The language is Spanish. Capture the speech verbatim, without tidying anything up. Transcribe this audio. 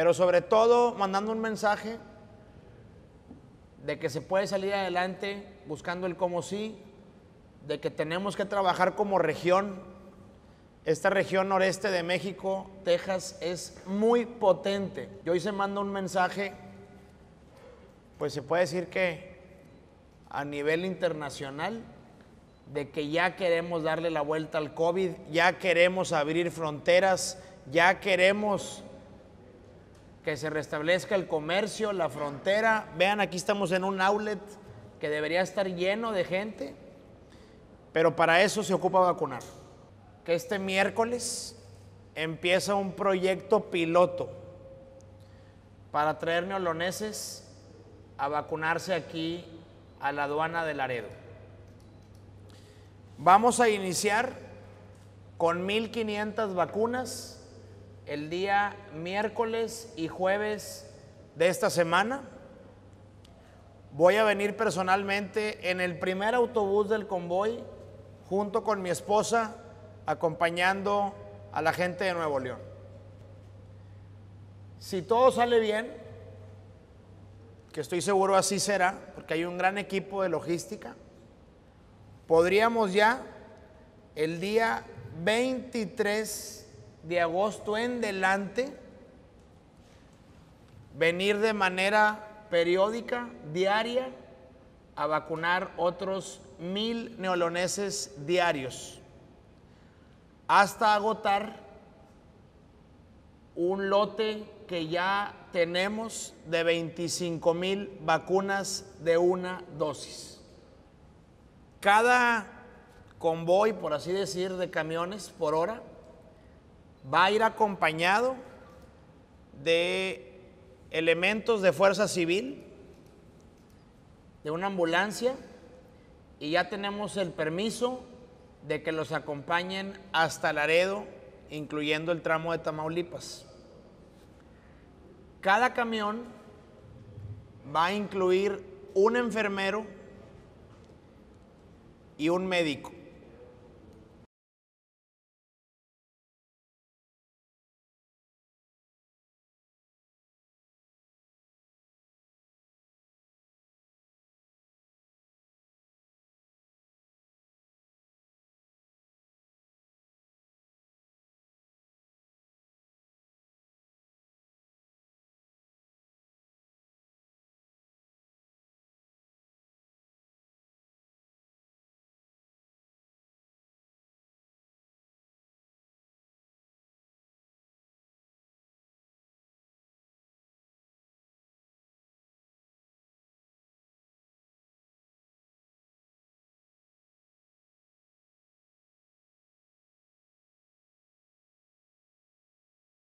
pero sobre todo mandando un mensaje de que se puede salir adelante buscando el cómo sí, de que tenemos que trabajar como región. Esta región noreste de México, Texas, es muy potente. Y hoy se manda un mensaje, pues se puede decir que a nivel internacional, de que ya queremos darle la vuelta al COVID, ya queremos abrir fronteras, ya queremos que se restablezca el comercio, la frontera. Vean, aquí estamos en un outlet que debería estar lleno de gente, pero para eso se ocupa vacunar. Que este miércoles empieza un proyecto piloto para traer neoloneses a vacunarse aquí a la aduana de Laredo. Vamos a iniciar con mil quinientas vacunas el día miércoles y jueves de esta semana. Voy a venir personalmente en el primer autobús del convoy junto con mi esposa, acompañando a la gente de Nuevo León. Si todo sale bien, que estoy seguro así será, porque hay un gran equipo de logística, podríamos ya el día veintitrés de agosto en delante venir de manera periódica, diaria, a vacunar otros mil neoloneses diarios, hasta agotar un lote que ya tenemos de veinticinco mil vacunas de una dosis. Cada convoy, por así decir, de camiones por hora va a ir acompañado de elementos de fuerza civil, de una ambulancia, y ya tenemos el permiso de que los acompañen hasta Laredo, incluyendo el tramo de Tamaulipas. Cada camión va a incluir un enfermero y un médico.